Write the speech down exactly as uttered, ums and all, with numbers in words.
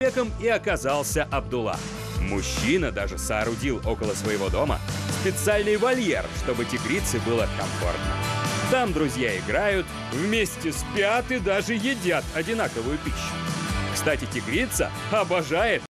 человеком и оказался Абдулла. Мужчина даже соорудил около своего дома специальный вольер, чтобы тигрице было комфортно. Там друзья играют, вместе спят и даже едят одинаковую пищу. Кстати, тигрица обожает